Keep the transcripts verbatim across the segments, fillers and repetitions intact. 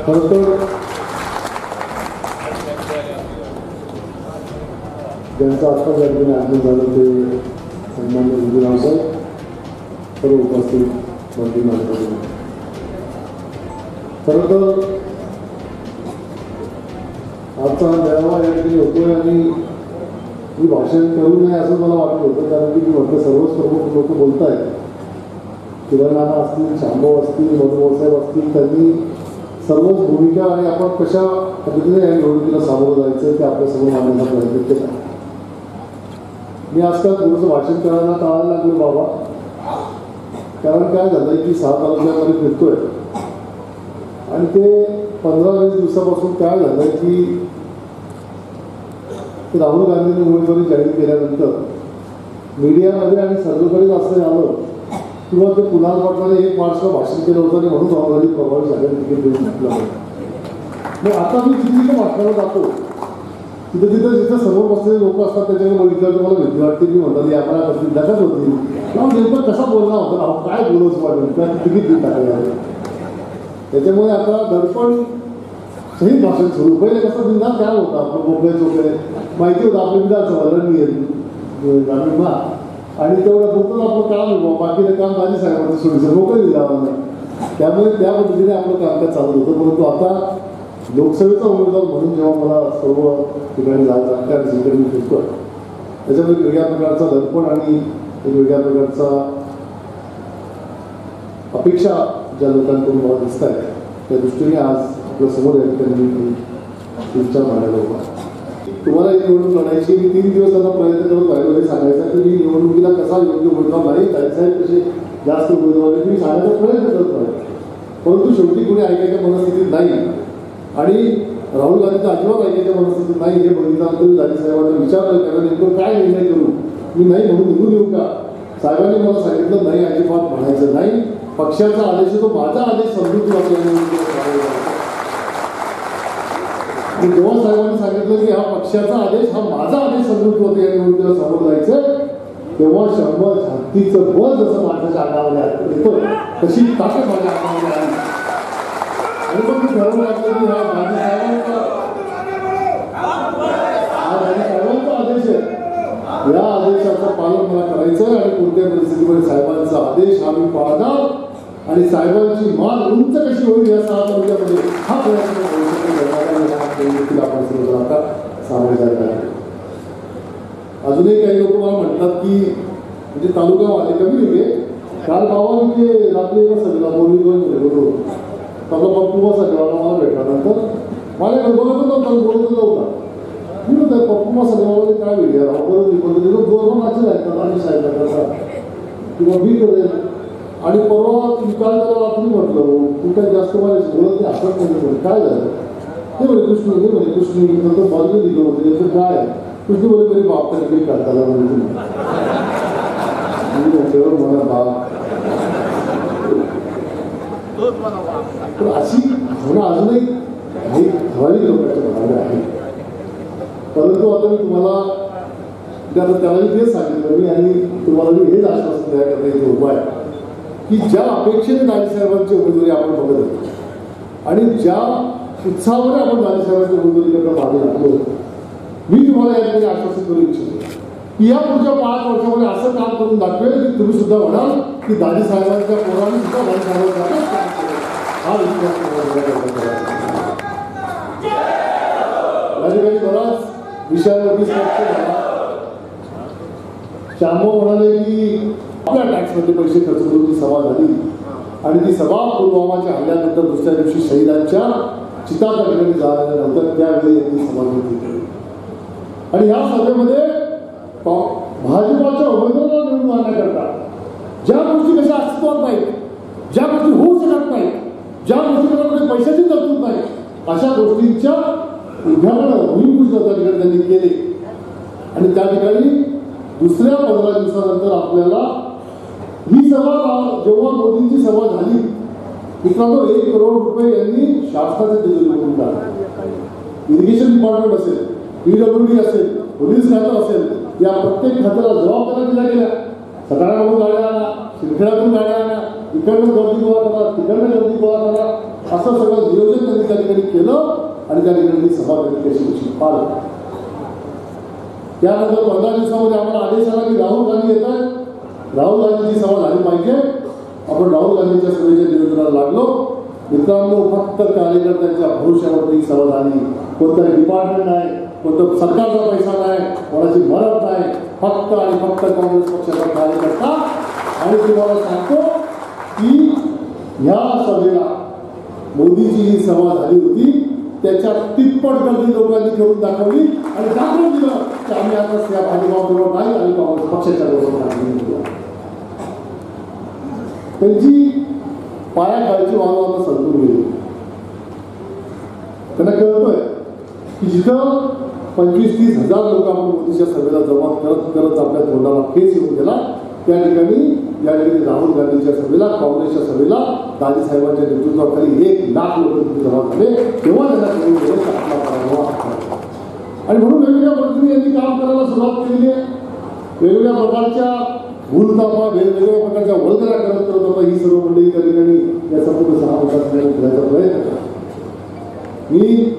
खरं तर ज्यांचं आत्ता ज्या ठिकाणी आगमन झालं ते सन्मान्य विधिराव साहेब, सर्व उपस्थित मंत्री मंडळी, खरं तर आजचा मेळावा या ठिकाणी होतोय आणि मी भाषण करू नये असं मला वाटत होतं, कारण की मी म्हटलं सर्वच प्रमुख लोक बोलत आहेत, किरणनाना असतील, शांभाऊ असतील, मधुभाऊसाहेब असतील, त्यांनी सर्वच भूमिका आणि आपण कशा पद्धतीने या निवडणुकीला सामोरं जायचं ते आपल्या समोर मांडण्याचा प्रयत्न केला. मी आजकाल थोडंसं भाषण करायला टाळायला लागलो बाबा, कारण काय झालंय की सहा तालुक्यामध्ये फिरतोय आणि ते पंधरा वीस दिवसापासून काय झालंय की राहुल गांधींनी उमेदवारी जाहीर केल्यानंतर मीडियामध्ये आणि सर्वकडे असं आलं किंवा ते कुणाल पाटलाने एक मार्चला भाषण केलं होतं आणि म्हणून राहुल गांधी प्रभावी झाले तिकीट देऊन टाकलं. मग आता मी जिथे जिथे भाषणाला जातो तिथं तिथं जिथं समोर बसलेले लोक असतात त्याच्याकडे बघितलं तर मला भीती वाटते की म्हणतात आम्हाला कसली दखल होती किंवा नेमकं कसा बोलणार होता, अहो काय बोलवच वाटेल त्या तिकीट देऊन टाकायला. त्याच्यामुळे आता दडपण सही भाषण सुरू. पहिले कसं बिंदास काय होतं आपलं मोकळे चोकळे माहिती होतं आपलं विधानसभा रणनीती ग्रामीण भाग आणि तेवढं फक्त आपलं काम होतं, बाकीचं काम दाजी साहेबांचं सोडीचं मोकळं दिलं नाही. त्यामुळे त्या पद्धतीने आपलं कामकाज चालत होतं. परंतु आता लोकसभेचा उमेदवार म्हणून जेव्हा मला सर्व ठिकाणी जायचं लागतं आणि सगळीकडे मी फिरतो त्याच्यामध्ये वेगळ्या प्रकारचा दडपण आणि वेगळ्या प्रकारचा अपेक्षा ज्या लोकांकडून मला दिसत आहेत त्या दृष्टीने आज आपल्या समोर या ठिकाणी मी विचार मांडायला होता. तुम्हाला एक निवडणूक लढायची. मी तीन दिवस त्यांना प्रयत्न करत राहिलो हे सांगायचा की मी निवडणुकीला कसा योग्य उमेदवार नाही, साहेब कसे जास्त उमेदवार मी सांगायचा प्रयत्न करत राहिलो. परंतु शेवटी कोणी ऐकायच्या मनस्थितीत नाही आणि राहुल गांधीचा अजिबात ऐकायच्या मनस्थितीत नाही हे बघितल्यानंतर मी दाजी साहेबांना विचारलं कारण नेमकं काय निर्णय करू, मी नाही म्हणून निघून येऊ का. साहेबांनी मला सांगितलं नाही अजिबात म्हणायचं नाही, पक्षाचा आदेश तो माझा आदेश समजून आपल्याला. जेव्हा साहेबांनी सांगितलं की हा पक्षाचा आदेश हा माझा आदेश समजून होते या निवडणुकीला समोर जायचं तेव्हा शंभर छातीचं बळ जसं माझ्या अंगामध्ये येतं तशी ताकद माझ्या अंगामध्ये आली आणि मग मी ठरवून लागलं की हा दाजी साहेबांचा हा दाजी साहेबांचा आदेश आहे, या आदेशाचं पालन मला करायचं आणि कोणत्या परिस्थितीमध्ये साहेबांचा आदेश हा मी पाळणार आणि साहेबांची मान उंच कशी होईल या सहा तालुक्यामध्ये हा प्रयत्न आपण सर्व आता सामोरे जायला आहे. अजूनही काही लोक मला म्हणतात की म्हणजे तालुकावाले कमी होते काल बाबा मी ते रात्री सगळा बोलवी दोन होतो आपला पप्पू सगळ्याला मला भेटल्यानंतर माझ्या बघत नव्हता बोलत नव्हता मी म्हणतात पप्पू सगळ्यामध्ये काय वेगळ्या बरोबर पद्धतीनं दोन वाचे राहतात आणि साहेब कसा किंवा मी करेल आणि परवा काल त्याला रात्री म्हटलं तू काही जास्त मला बोलत नाही असं नाही काय झालं ते बोले कृष्ण हे बोले कृष्ण नंतर बाजूला दिलं होते त्याचं काय आहे कृष्ण बोले मेरी बाप का तिकीट काढताना म्हणजे मला बाप तर अशी भावना अजूनही काही ठराविक लोकांच्या भावना आहे. परंतु आता मी तुम्हाला त्याला मी तेच सांगितलं मी आणि तुम्हाला मी हेच आश्वासन द्या करण्याची उपाय की ज्या अपेक्षेने दाजी साहेबांची उमेदवारी आपण बघत होतो आणि ज्या उत्साहामध्ये आपण दाजी साहेबांच्या उमेदवारीकडे मागे लागलो मी तुम्हाला या ठिकाणी आश्वासन करू इच्छितो की या पुढच्या पाच वर्षामध्ये असं काम करून दाखवेल की तुम्ही सुद्धा म्हणाल की दाजी साहेबांच्या पोरांनी सुद्धा दाजी साहेबांचा हा विश्वास या ठिकाणी बराच विषयावरती स्पष्ट झाला. शांभाऊ म्हणाले की आपल्या टॅक्समध्ये पैसे खर्च करून ती सभा झाली आणि ती सभा पुलवामाच्या हल्ल्यानंतर दुसऱ्या दिवशी शहीदांच्या चिताच्या ठिकाणी झाल्यानंतर त्यावेळी यांनी समावेश केली आणि या सभेमध्ये भाजपाच्या उमेदवाराला निवडून आणण्याकरता ज्या गोष्टी कशा अस्तित्वात नाहीत, ज्या गोष्टी होऊ शकत नाहीत, ज्या गोष्टींमध्ये पैशाची तरतूद नाही अशा गोष्टींच्या उद्घाटन भूमिपूजन त्या ठिकाणी त्यांनी केले आणि त्या ठिकाणी दुसऱ्या पंधरा दिवसानंतर आपल्याला ही सभा जेव्हा मोदींची सभा झाली मित्रांनो एक करोड रुपये यांनी शासनाचे तिजोरीमधून काढले. इरिगेशन डिपार्टमेंट असेल, पीडब्ल्यूडी असेल, पोलीस खातं असेल या प्रत्येक खात्याला जबाबदाऱ्या दिल्या गेल्या. सकाळामधून गाड्या आणा, शिरखेड्यातून गाड्या आणा, इकडनं गर्दी गोळा करा, तिकडनं गर्दी गोळा करा, असं सगळं नियोजन त्यांनी त्या ठिकाणी केलं आणि त्या ठिकाणी सभा त्यांनी कशी कशी पार त्यानंतर पंधरा दिवसामध्ये आम्हाला आदेश आला की राहुल गांधी येत आहेत, राहुल गांधीची सभा झाली पाहिजे. आपण राहुल गांधीच्या सभेच्या नियोजनाला लागलो. मित्रांनो, फक्त कार्यकर्त्यांच्या भविष्यावरती सभा झाली. कोणतं डिपार्टमेंट नाही, कोणतं सरकारचा पैसा नाही, कोणाची मदत नाही, फक्त आणि फक्त काँग्रेस पक्षाचा कार्यकर्ता. आणि तुम्हाला सांगतो की ह्या सभेला मोदीची ही सभा झाली होती त्याच्या तिप्पट गर्दी लोकांनी करून दाखवली आणि दाखवून दिलं की आम्ही आता त्या भाजपाबरोबर नाही आणि काँग्रेस पक्षाच्या बरोबर नाही. त्यांची पायाखालची वाहन आता सरकून गेली. त्यांना कळतोय की जिथं पंचवीस तीस हजार लोक आपण मोदीच्या सभेला जमा करत करत आपल्या तोंडाला केस येऊन गेला त्या ठिकाणी या ठिकाणी राहुल गांधीच्या सभेला काँग्रेसच्या सभेला दादी साहेबांच्या नेतृत्वाखाली एक लाख लोक तिथे जमा झाले. तेव्हा त्यांना कळून गेलं की आपला पराभव आहे. आणि म्हणून वेगवेगळ्या पद्धतीने यांनी काम करायला सुरुवात केली आहे. वेगवेगळ्या प्रकारच्या भूलतापा वेगवेगळ्या प्रकारच्या वल्गना करत करत आता ही सर्व मंडळी त्या ठिकाणी या संपूर्ण सहा वर्षात फिरायचा प्रयत्न करा. मी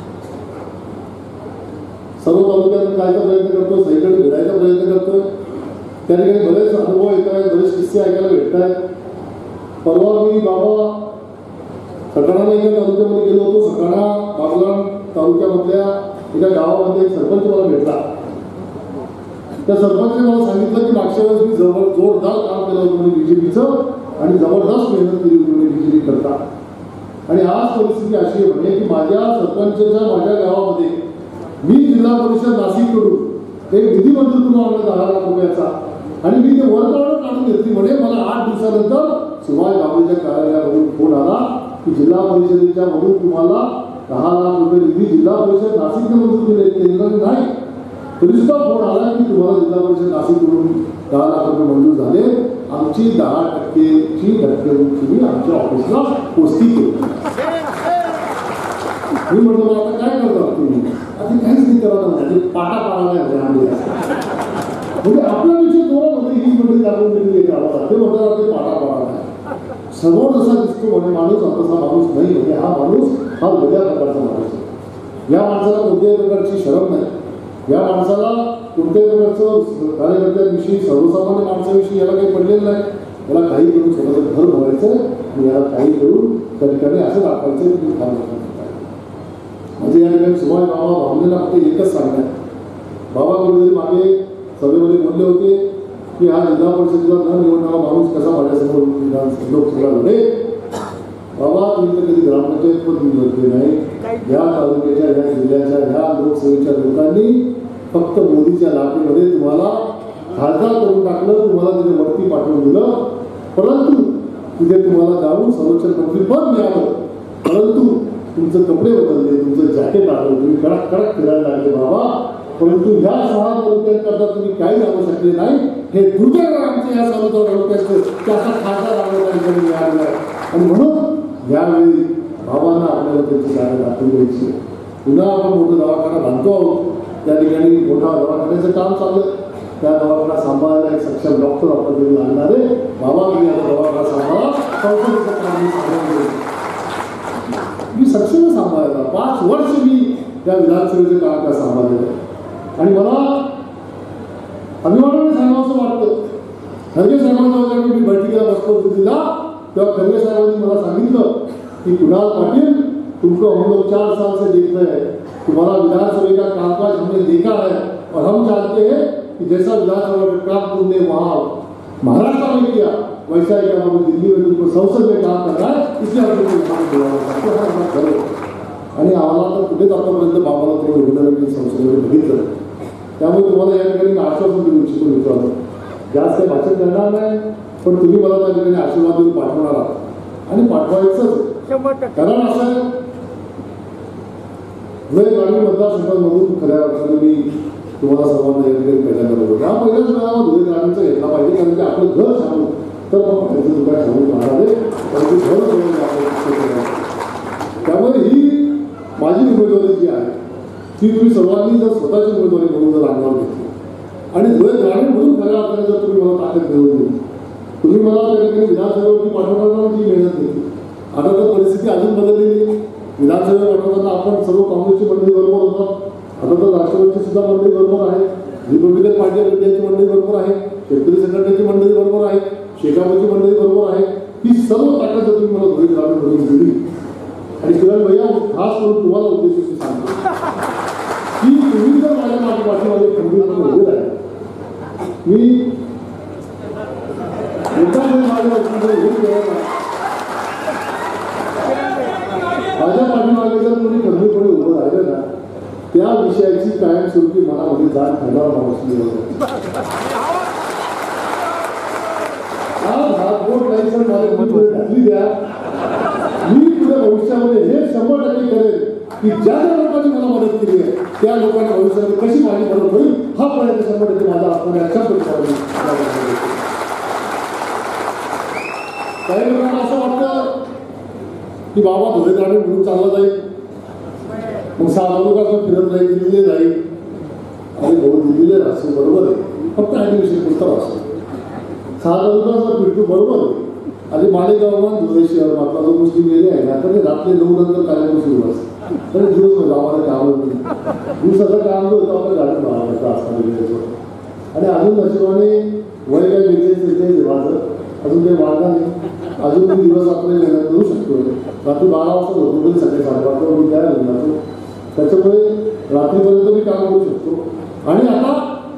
सर्व तालुक्यात जायचा प्रयत्न करतो, सगळीकडे फिरायचा प्रयत्न करतोय. त्या ठिकाणी बरेच अनुभव येत आहेत, बरेच किस्से ऐकायला भेटत आहेत. परवा मी बाबा सटाणा एका तालुक्यामध्ये गेलो होतो. सटाणा बागलाण तालुक्यामधल्या एका गावामध्ये एक सरपंच मला भेटला. त्या सरपंचाने मला सांगितलं की मागच्या वेळेस मी जवळ जोरदार काम केलं होतं म्हणजे बीजेपीचं आणि जबरदस्त मेहनत केली होती म्हणजे बीजेपी करता. आणि आज परिस्थिती अशी आहे म्हणजे की माझ्या सरपंचाच्या माझ्या गावामध्ये मी जिल्हा परिषद नाशिककडून एक निधी मंजूर करून आणला दहा लाख रुपयाचा आणि मी ते वर्गावर काढून घेतली. म्हणजे मला आठ दिवसानंतर सुभाष बाबूच्या कार्यालयामधून फोन आला की जिल्हा परिषदेच्या मधून तुम्हाला दहा लाख रुपये निधी जिल्हा परिषद नाशिकने मंजूर केले, केंद्राने नाही. तरी सुद्धा फोन आला की तुम्हाला जिल्हा परिषद नाशिककडून दहा लाख रुपये मंजूर झाले. आमची दहा टक्केची टक्के तुम्ही आमच्या ऑफिसला पोस्टी केली. मी म्हटलं आता काय करता तुम्ही? आता काहीच नाही करत म्हणजे पाटा पाडायला म्हणजे आपल्यापेक्षा जोरामध्ये ही मंडळी दाखवून दिली ते म्हणतात ते पाटा पाडायला. समोर जसा दिसतो म्हणजे माणूस तसा माणूस नाही. म्हणजे हा माणूस हा वेगळ्या प्रकारचा माणूस आहे. या माणसाला कोणत्याही प्रकारची शरम नाही. या माणसाला कोणत्याही प्रकारचं कार्यकर्त्यांविषयी सर्वसामान्य माणसाविषयी याला काही पडलेलं नाही. याला काही करून स्वतःचं घर भरायचं आणि याला काही करून त्या ठिकाणी असं दाखवायचं की तुम्ही काम करता. म्हणजे या ठिकाणी सुभाष बाबा भावनेला फक्त एकच सांगतात. बाबा कुठेतरी मागे सभेमध्ये बोलले होते की हा जिल्हा परिषदेला न निवडणारा माणूस कसा माझ्यासमोर लोकसभा लढे. बाबा तुम्ही तर कधी ग्रामपंचायत पण निवडले नाही. या तालुक्याच्या या जिल्ह्याच्या या लोकसभेच्या लोकांनी फक्त मोदीच्या लाटेमध्ये तुम्हाला खासदार करून टाकलं, तुम्हाला तिथे वरती पाठवून दिलं. परंतु तिथे तुम्हाला जाऊन संरक्षण मंत्री पण मिळालं. परंतु तुमचे कपडे बदलले, तुमचं जॅकेट आलं, तुम्ही कडक कडक फिरायला लागले बाबा. परंतु ह्या सहा तालुक्यांकरता तुम्ही काही आणू शकले नाही. हे दुर्दैव आमच्या या सहा तालुक्याचं त्याचा खासदार आपल्याला मिळालेला आहे. आणि म्हणून यावेळी बाबांना आपल्याला त्यांची जागा दाखवून द्यायची. पुन्हा आपण मोठं दवाखाना बांधतो आहोत. त्या ठिकाणी मोठा दवाखान्याचं काम चाललं. त्या दवाखाना सांभाळायला एक सक्षम डॉक्टर आपल्याकडे आणणार आहे. बाबा तुम्ही आता दवाखाना सांभाळा, संसदेचं काम मी सांभाळून मी सक्षम सांभाळायला पाच वर्ष मी त्या विधानसभेचं काम काय सांभाळलेलं आहे. आणि मला अभिमानाने सांगावं वाटतं. खरगे साहेबांच्या मी बैठकीला बसतो दिल्लीला तेव्हा खरगे साहेबांनी मला सांगितलं की कुणाल पाटील तुमको हम लोग चार साल से देख रहे हैं, तुम्हारा विधानसभा का कामकाज हमने देखा है और हम जानते हैं कि जैसा विधानसभा का काम तुमने वहाँ महाराष्ट्र में किया वैसा ही काम दिल्ली में तुमको संसद में काम करना है. इसलिए आपको आणि आम्हाला तर कुठेच आतापर्यंत बाबाला तुम्ही विधानसभा संसदेमध्ये बघितलं. त्यामुळे तुम्हाला या ठिकाणी आश्वासन देऊ इच्छितो मित्रांनो. जास्त काही भाषण करणार नाही पण तुम्ही मला त्या ठिकाणी आशीर्वाद देऊन पाठवणार आहात आणि पाठवायचंच. कारण असं आहे धुळे ग्रामीण मतदारसंघांमधून खऱ्या अर्थाने मी तुम्हाला सर्वांना या ठिकाणी पहिल्यांदा बघतो. हा पहिल्याच वेळा धुळे ग्रामीणचा घेतला पाहिजे कारण की आपलं घर सांगू तर मग त्यांचं दुकान सांगून राहणार आहे. परंतु घर सोडून त्यामुळे ही माझी उमेदवारी जी आहे ती तुम्ही सर्वांनी जर स्वतःची उमेदवारी म्हणून जर अंगावर घेतली आणि धुळे ग्रामीण म्हणून खऱ्या अर्थाने जर तुम्ही मला ताकद मिळवून दिली, तुम्ही मला त्या ठिकाणी विधानसभेवरती पाठवणार जी मेहनत घेतली आता तर परिस्थिती अजून बदललेली. विधानसभा पाठवताना आपण सर्व काँग्रेसची मंडळी बरोबर होतो, आता तर राष्ट्रवादीची सुद्धा मंडळी बरोबर आहे, रिपब्लिकन पार्टी ऑफ इंडियाची मंडळी बरोबर आहे, शेतकरी संघटनेची मंडळी बरोबर आहे, शेकापची मंडळी बरोबर आहे. ही सर्व ताकद जर तुम्ही मला धुळे ग्रामीण म्हणून दिली. आणि किरण भैया खास करून तुम्हाला उद्देशून सांगतो की तुम्ही जर माझ्या माझ्या पाठीमागे खंबीरपणे उभे राहिले, मी माझ्या पाठीमागे जर तुम्ही खंबीरपणे उभं राहिलं ना, त्या विषयाची कायमस्वरूपी मनामध्ये जाण घालणार माणूस मी होतो. घातली द्या, मी पुढे भविष्यामध्ये हे शंभर टक्के करेल की ज्या ज्या लोकांनी मला मदत केली आहे त्या लोकांच्या भविष्यामध्ये कशी माझी मदत होईल हा प्रयत्न शंभर टक्के माझा असणाऱ्या अशा प्रकारे. काही लोकांना असं वाटतं की बाबा धुळे ग्रामीण म्हणून चालला जाईल, मग सहा तालुक्यात फिरत राहील, दिल्लीला जाईल. आणि भाऊ दिल्लीला राहतो बरोबर आहे, फक्त ॲडमिशन पुस्तक असतो. सहा तालुक्याचा फिरतो बरोबर आहे. आणि मालेगावमान धुळे शहर मात्र जो मुस्लिम एरिया आहे ना, तर ते रात्री नऊ नंतर कार्यक्रम सुरू असतो. तर दिवस आम्हाला काम होत नाही, दिवसाचं काम जो होतं आपल्या गाडीत बाळायचं असताना. आणि अजून नशिबाने वय काय बेचाळीस त्रेचाळीस माझं अजून काही वाढला नाही. अजून मी दिवस आपले मेहनत करू शकतो. रात्री बारा वाजता झोपतो तरी सकाळी साडेबारा मी तयार होऊन जातो. त्याच्यामुळे रात्रीपर्यंत मी काम करू शकतो. आणि आता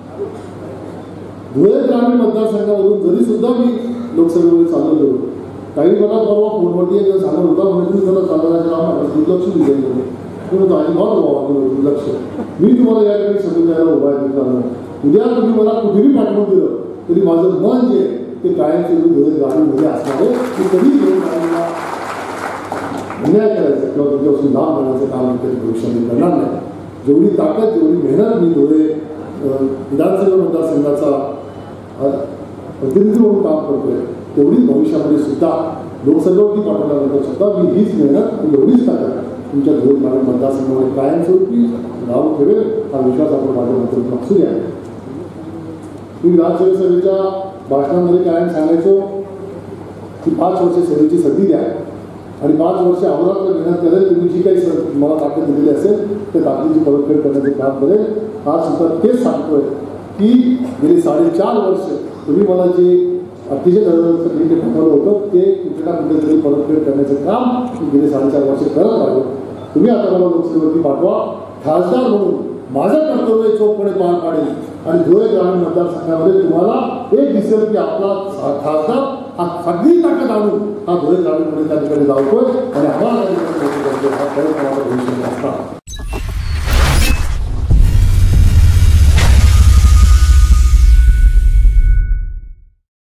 धुळे ग्रामीण मतदारसंघामधून जरी सुद्धा मी लोकसभेमध्ये चालू गेलो, काही मला परवा फोनवरती एक सांगत होता म्हणजे तुम्ही मला चालवण्याचं नाव दुर्लक्ष दिलं होते. म्हणून अजिबात व्हावं दुर्लक्ष. मी तुम्हाला या ठिकाणी समजून द्यायला उभा आहे मित्रांनो. उद्या तुम्ही मला कुठेही पाठवून दिलं तरी माझं मन जे ते कायमचे धुळे ग्रामीणमध्ये असणार आहे. की कधी धुळे ग्रामीणला अन्याय करायचं किंवा तुमच्यापासून लाभ मिळण्याचं काम मी भविष्यामध्ये करणार नाही. जेवढी ताकद जेवढी मेहनत मी धुळे विधानसभा मतदारसंघाचा प्रतिनिधी म्हणून काम करतोय, तेवढीच भविष्यामध्ये सुद्धा लोकसभेवरती पाठवल्यानंतर सुद्धा मी हीच मेहनत आणि एवढीच ताकद तुमच्या धुळे ग्रामीण मतदारसंघामध्ये कायमस्वरूपी लावून ठेवेल हा विश्वास आपण माझ्या माध्यमातून असू द्या. मी विधानसभेच्या भाषणामध्ये कायम सांगायचो की पाच वर्ष सेवेची संधी द्या आणि पाच वर्ष अहोरात्र मेहनत करेल. तुम्ही जी काही मला ताकद दिलेली असेल त्या ताकदीची परतफेड करण्याचं काम करेल. आज सुद्धा तेच सांगतोय की गेली साडेचार वर्ष तुम्ही मला जे अतिशय जे पाठवलं होतं ते कुठल्या कुठेतरी परतफेड करण्याचं काम गेले साडेचार वर्ष करत राहिलो. तुम्ही आता मला लोकसभेवरती पाठवा. खासदार म्हणून माझं कर्तव्य चोखपणे पार पाडेल आणि धुळे ग्रामीण मतदारसंघामध्ये तुम्हाला एक दिसेल की आपला खासदार हा सगळी ताकद आणून हा धुळे ग्रामीणमध्ये त्या ठिकाणी लावतोय आणि आम्हाला त्या ठिकाणी हा खरंच माझा भविष्य असतात.